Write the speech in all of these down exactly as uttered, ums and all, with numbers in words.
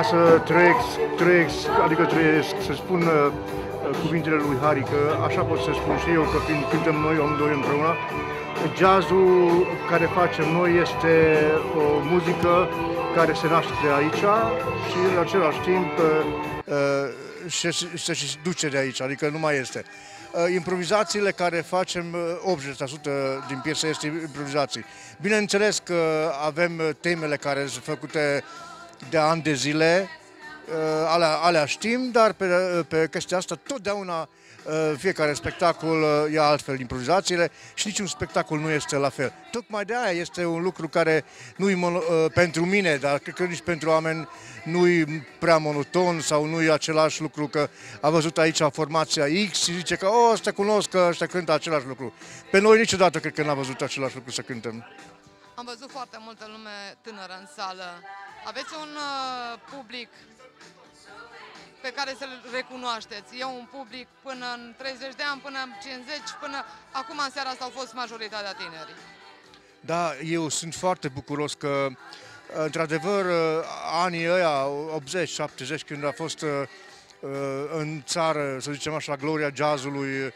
să trăiesc, trăiesc adică trăiesc, să spun uh, cuvintele lui Harry, că așa pot să spun și eu, că fiind cântăm noi amândoi împreună, jazzul care facem noi este o muzică care se naște de aici și în același timp uh, se, se, se duce de aici, adică nu mai este. Uh, improvizațiile care facem, optzeci la sută din piesă este improvizații. Bineînțeles că avem temele care sunt făcute de ani de zile, uh, alea, alea știm, dar pe, pe chestia asta totdeauna fiecare spectacol ia altfel improvizațiile și niciun spectacol nu este la fel. Tocmai de aia este un lucru care nu-i pentru mine, dar cred că nici pentru oameni nu-i prea monoton sau nu-i același lucru, că a văzut aici formația X și zice că o, ăsta cunosc, că ăștia cântă același lucru. Pe noi niciodată cred că n-a văzut același lucru să cântăm. Am văzut foarte multă lume tânără în sală. Aveți un uh, public pe care să-l recunoașteți. E un public până în treizeci de ani, până în cincizeci, până acum în seara asta au fost majoritatea tineri. Da, eu sunt foarte bucuros că, într-adevăr, anii ăia, optzeci șaptezeci, când a fost în țară, să zicem așa, gloria jazzului,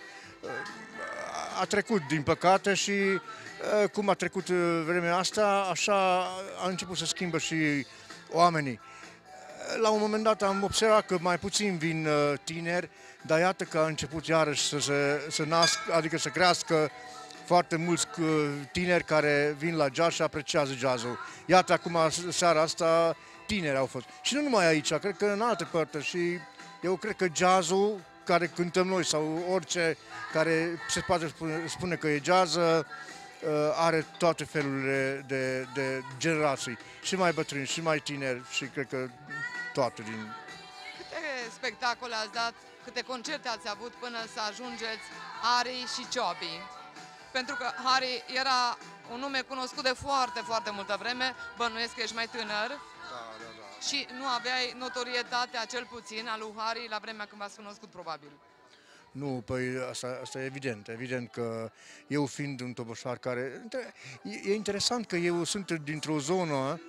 a trecut, din păcate, și cum a trecut vremea asta, așa a început să schimbă și oamenii. La un moment dat am observat că mai puțin vin uh, tineri, dar iată că a început iarăși să se să nasc, adică să crească foarte mulți uh, tineri care vin la jazz și apreciază jazzul. Iată acum, seara asta, tineri au fost. Și nu numai aici, cred că în alte părți. Și eu cred că jazzul care cântăm noi sau orice care se poate spune, spune că e jazz, uh, are toate felurile de, de generații. Și mai bătrâni, și mai tineri, și cred că toate din... Câte spectacole ați dat, câte concerte ați avut până să ajungeți Harry și Ciobi? Pentru că Harry era un nume cunoscut de foarte, foarte multă vreme, bănuiesc că ești mai tânăr. Da, da, da. Și nu aveai notorietatea, cel puțin, a lui Harry la vremea când v-ați cunoscut, probabil. Nu, păi asta, asta e evident, evident că eu fiind un toboșar care... E interesant că eu sunt dintr-o zonă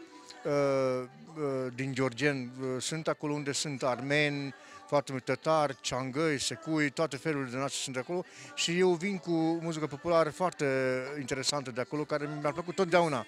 din Georgieni, sunt acolo unde sunt armeni, foarte mulți tătari, ceangăi, secui, toate felurile de nații sunt acolo și eu vin cu muzică populară foarte interesantă de acolo, care mi-a plăcut totdeauna.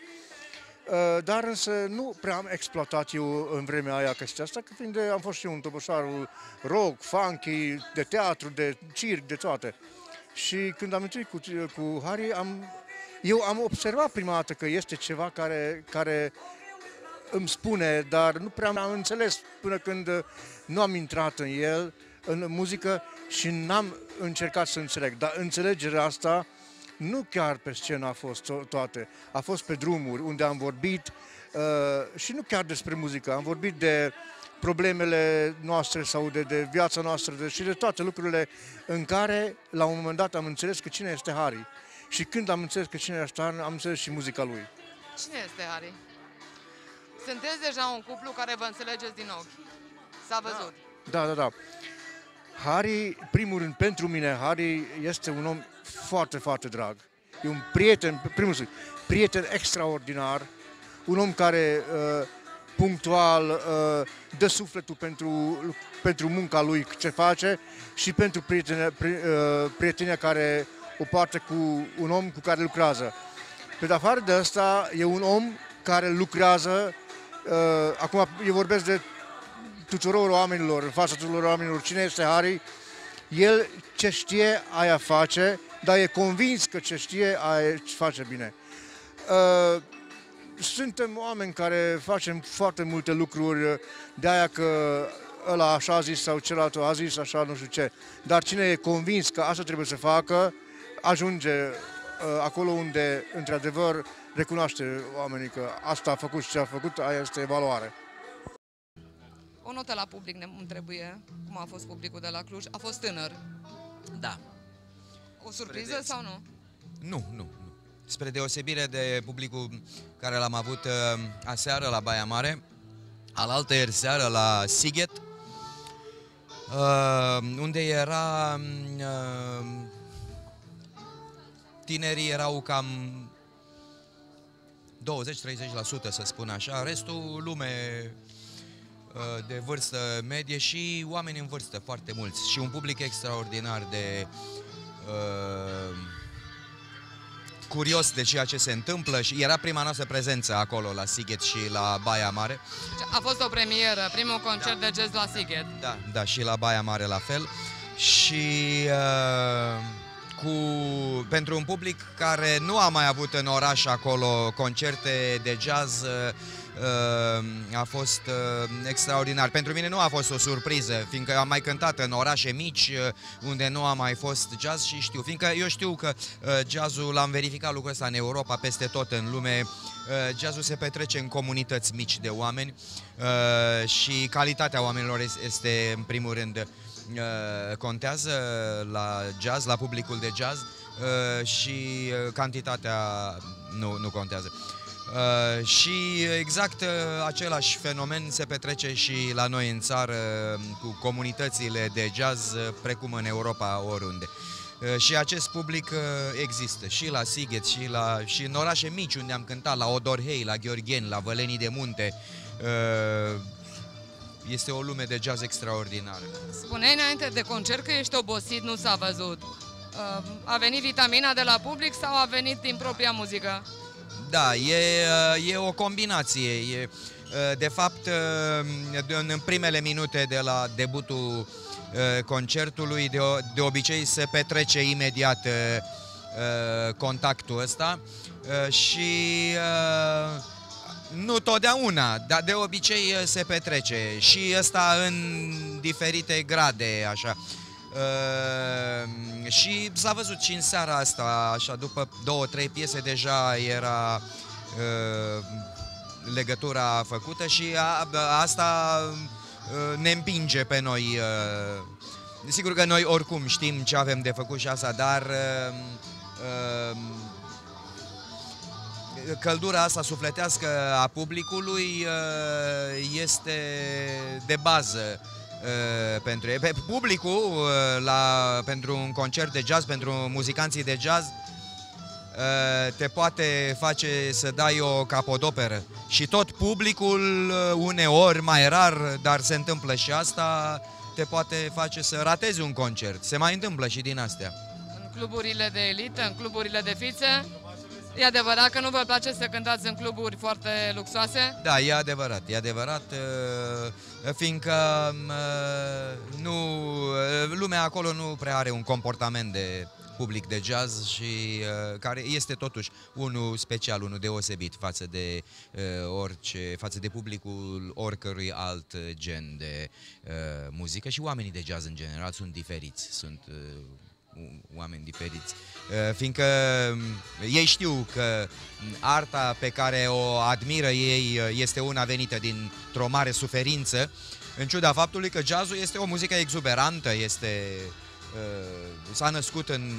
Dar însă nu prea am exploatat eu în vremea aia chestia asta, că fiind am fost și eu un toboșar rock, funky, de teatru, de circ, de toate. Și când am întâlnit cu, cu Harry, am, eu am observat prima dată că este ceva care, care îmi spune, dar nu prea am înțeles până când nu am intrat în el, în muzică, și n-am încercat să înțeleg. Dar înțelegerea asta nu chiar pe scenă a fost to toate, a fost pe drumuri unde am vorbit uh, și nu chiar despre muzică, am vorbit de problemele noastre sau de, de viața noastră de, și de toate lucrurile în care la un moment dat am înțeles că cine este Harry. Și când am înțeles că cine este Harry, am înțeles și muzica lui. Cine este Harry? Sunteți deja un cuplu care vă înțelegeți din ochi. S-a văzut. Da, da, da. Harry, primul rând, pentru mine, Harry este un om foarte, foarte drag. E un prieten, primul rând, prieten extraordinar, un om care uh, punctual uh, dă sufletul pentru, pentru munca lui, ce face, și pentru prietenia, pri, uh, prietenia care o poartă cu un om cu care lucrează. Pe de afară de asta, e un om care lucrează. Uh, acum eu vorbesc de tuturor oamenilor, în fața tuturor oamenilor, cine este Harry. El ce știe, aia face, dar e convins că ce știe, aia face bine. Uh, suntem oameni care facem foarte multe lucruri, de aia că ăla așa a zis sau celălalt a zis așa, nu știu ce. Dar cine e convins că asta trebuie să facă, ajunge uh, acolo unde, într-adevăr, recunoaște oamenii că asta a făcut și ce a făcut, aia este valoare. O notă la public ne trebuie, cum a fost publicul de la Cluj, a fost tânăr. Da. O surpriză Credeți? sau nu? Nu, nu, nu. Spre deosebire de publicul care l-am avut uh, aseară la Baia Mare, alaltă ieri seară la Sighet, uh, unde era... Uh, tinerii erau cam douăzeci treizeci la sută, să spun așa, restul lume de vârstă medie și oameni în vârstă, foarte mulți. Și un public extraordinar de uh, curios de ceea ce se întâmplă. Și era prima noastră prezență acolo la Sighet și la Baia Mare. A fost o premieră, primul concert da. de jazz la Sighet. Da, da, și la Baia Mare la fel. Și uh, cu, pentru un public care nu a mai avut în oraș acolo concerte de jazz, a fost extraordinar. Pentru mine nu a fost o surpriză, fiindcă am mai cântat în orașe mici unde nu a mai fost jazz și știu, fiindcă eu știu că jazzul, am verificat lucrul ăsta în Europa, peste tot în lume, jazzul se petrece în comunități mici de oameni și calitatea oamenilor este în primul rând contează la jazz, la publicul de jazz, și cantitatea nu, nu contează. Uh, și exact uh, același fenomen se petrece și la noi în țară, cu comunitățile de jazz, uh, precum în Europa, oriunde. Uh, și acest public uh, există și la Sighet și, la, și în orașe mici unde am cântat, la Odorhei, la Gheorgheni, la Vălenii de Munte. Uh, este o lume de jazz extraordinară. Spuneai înainte de concert că ești obosit, nu s-a văzut. Uh, a venit vitamina de la public sau a venit din propria muzică? Da, e, e o combinație. E, de fapt, în primele minute de la debutul concertului, de, de obicei se petrece imediat contactul ăsta și nu totdeauna, dar de obicei se petrece și ăsta în diferite grade, așa. Uh, și s-a văzut și în seara asta, așa, după două, trei piese deja era uh, legătura făcută și a, asta uh, ne împinge pe noi. Uh, sigur că noi oricum știm ce avem de făcut și asta, dar uh, uh, căldura asta sufletească a publicului uh, este de bază. Uh, pentru pe publicul uh, la, pentru un concert de jazz, pentru muzicanții de jazz, uh, te poate face să dai o capodoperă și tot publicul, uh, uneori, mai rar, dar se întâmplă și asta, te poate face să ratezi un concert. Se mai întâmplă și din astea. În cluburile de elită, în cluburile de fițe, e adevărat că nu vă place să cântați în cluburi foarte luxoase? Da, e adevărat, e adevărat, fiindcă nu, lumea acolo nu prea are un comportament de public de jazz și care este totuși unul special, unul deosebit față de orice, față de publicul oricărui alt gen de muzică, și oamenii de jazz în general sunt diferiți, sunt oameni diferiți, fiindcă ei știu că arta pe care o admiră ei este una venită dintr-o mare suferință, în ciuda faptului că jazzul este o muzică exuberantă, este, s-a născut în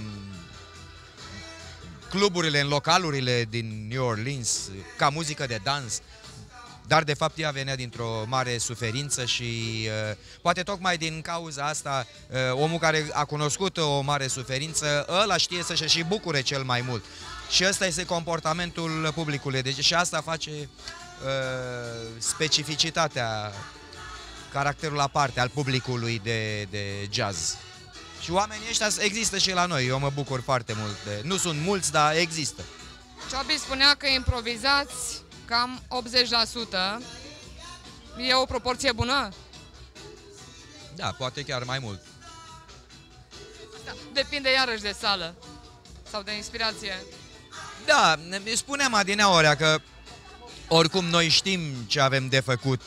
cluburile, în localurile din New Orleans, ca muzică de dans, dar de fapt ea venea dintr-o mare suferință și uh, poate tocmai din cauza asta uh, omul care a cunoscut o mare suferință, ăla știe să și bucure cel mai mult. Și ăsta este comportamentul publicului. Deci și asta face uh, specificitatea, caracterul aparte al publicului de, de jazz. Și oamenii ăștia există și la noi, eu mă bucur foarte mult. De, nu sunt mulți, dar există. Ciobi spunea că improvizați cam optzeci la sută. E o proporție bună? Da, poate chiar mai mult. Da, depinde iarăși de sală sau de inspirație. Da, spuneam adineaorea că oricum noi știm ce avem de făcut,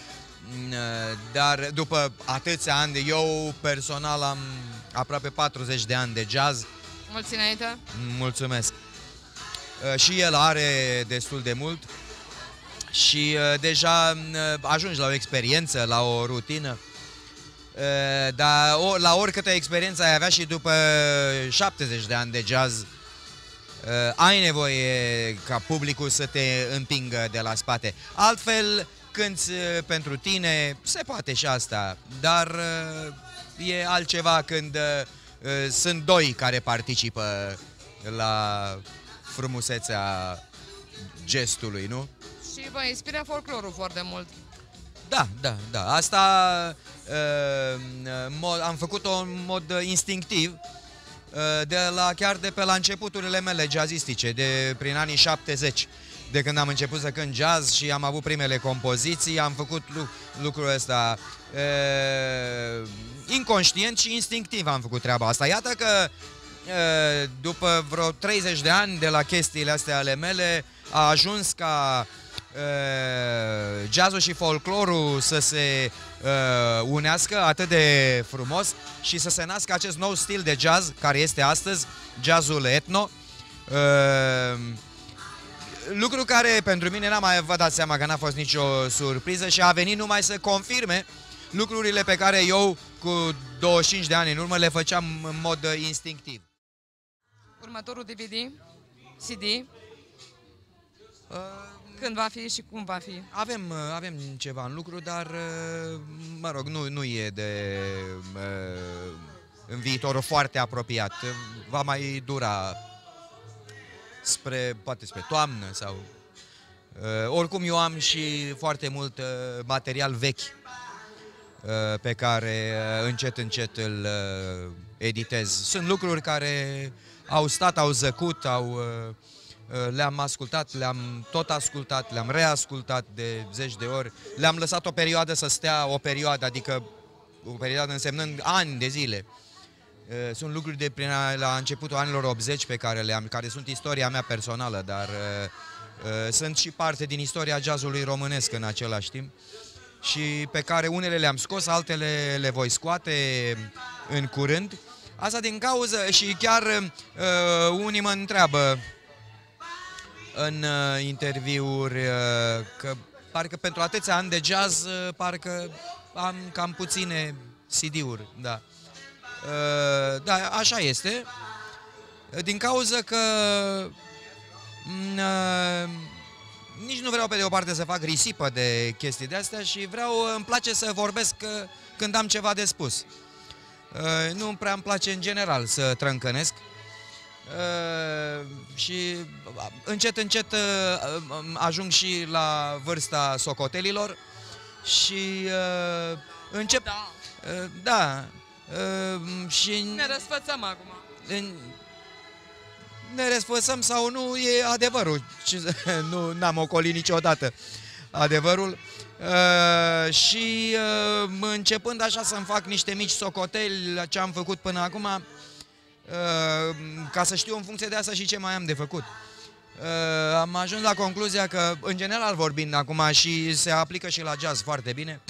dar după atâția ani, de, eu personal am aproape patruzeci de ani de jazz. Mulți înainte? Mulțumesc. Și el are destul de mult și deja ajungi la o experiență, la o rutină, dar la oricâtă experiență ai avea și după șaptezeci de ani de jazz, ai nevoie ca publicul să te împingă de la spate. Altfel, cânti pentru tine, se poate și asta, dar e altceva când sunt doi care participă la frumusețea gestului, nu? Și vă inspiră folclorul foarte mult. Da, da, da. Asta uh, mod, am făcut-o în mod instinctiv, uh, de la, chiar de pe la începuturile mele jazzistice, de prin anii șaptezeci. De când am început să cânt jazz și am avut primele compoziții, am făcut lu lucrul ăsta uh, inconștient și instinctiv am făcut treaba asta. Iată că uh, după vreo treizeci de ani de la chestiile astea ale mele, a ajuns ca uh, jazzul și folclorul să se uh, unească atât de frumos și să se nască acest nou stil de jazz care este astăzi, jazzul etno. Uh, lucru care pentru mine n-am mai vă dați seama că n-a fost nicio surpriză și a venit numai să confirme lucrurile pe care eu cu douăzeci și cinci de ani în urmă le făceam în mod instinctiv. Următorul D V D, C D, când va fi și cum va fi? Avem, avem ceva în lucru, dar, mă rog, nu, nu e de în viitorul foarte apropiat. Va mai dura spre, poate spre toamnă sau... Oricum eu am și foarte mult material vechi pe care încet, încet îl editez. Sunt lucruri care au stat, au zăcut, au... le-am ascultat, le-am tot ascultat, le-am reascultat de zeci de ori, le-am lăsat o perioadă să stea o perioadă, adică o perioadă însemnând ani de zile. Sunt lucruri de prin la începutul anilor optzeci pe care le-am, care sunt istoria mea personală, dar uh, sunt și parte din istoria jazzului românesc în același timp și pe care unele le-am scos, altele le voi scoate în curând. Asta din cauză și chiar uh, unii mă întreabă în uh, interviuri uh, că parcă pentru atâția ani de jazz uh, parcă am cam puține C D-uri, da. Uh, da, așa este. Din cauza că uh, nici nu vreau pe de o parte să fac risipă de chestii de astea și vreau, îmi place să vorbesc uh, când am ceva de spus. Uh, nu prea îmi place în general să trâncănesc. Uh, și încet, încet uh, ajung și la vârsta socotelilor și uh, încep... Da. Uh, da. Uh, și... Ne răsfățăm acum. În, ne răsfățăm sau nu, e adevărul. Nu n-am ocolit niciodată adevărul. Uh, și uh, începând așa să-mi fac niște mici socoteli la ce am făcut până acum, uh, ca să știu în funcție de asta și ce mai am de făcut. Uh, am ajuns la concluzia că, în general vorbind acum, și se aplică și la jazz foarte bine,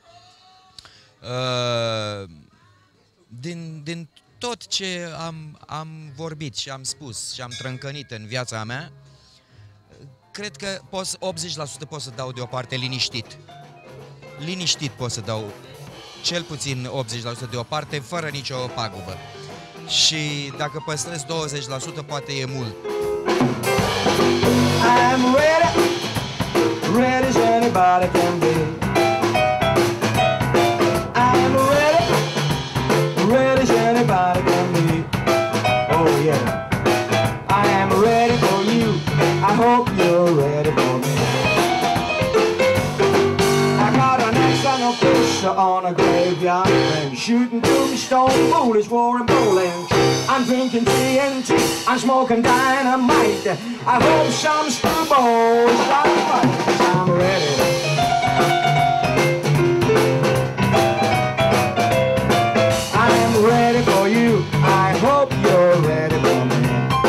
uh, din, din tot ce am, am vorbit și am spus și am trâncănit în viața mea, cred că pot, optzeci la sută pot să dau deoparte liniștit. Liniștit pot să dau cel puțin optzeci la sută deoparte, fără nicio pagubă. Și dacă păstrez douăzeci la sută, poate e mult. I'm ready, ready as anybody can be. I'm ready, ready as anybody can be. Oh yeah, I am ready for you. I hope you're ready for me. I got an ex on a fisher on a graveyard ring, shooting tombstone bullets, roaring bowling. I'm drinking T N T, I'm smoking dynamite. I hope some screwballs start fighting, 'cause I'm ready. I am ready for you. I hope you're ready for me.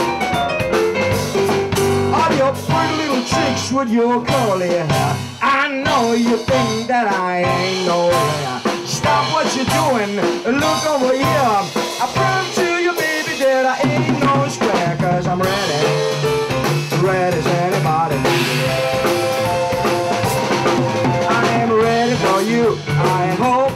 All your pretty little tricks with your curly hair, I know you think that I ain't no there. Stop what you're doing, look over here. I prove to you, baby, that I ain't no square, 'cause I'm ready, ready as anybody. I am ready for you, I hope